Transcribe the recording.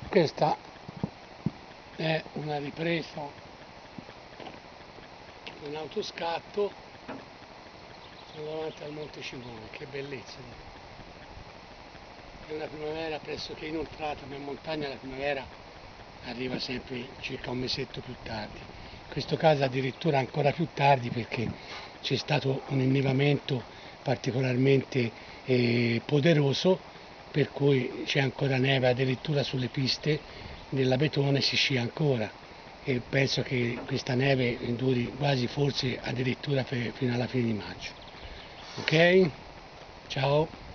Questa è una ripresa in autoscatto, sono davanti al Monte Cimone, che bellezza! È una primavera pressoché inoltrata, ma in montagna la primavera arriva sempre circa un mesetto più tardi. In questo caso addirittura ancora più tardi, perché c'è stato un innevamento particolarmente poderoso, per cui c'è ancora neve addirittura sulle piste dell'Abetone, si scia ancora, e penso che questa neve duri quasi, forse addirittura fino alla fine di maggio. Ok? Ciao!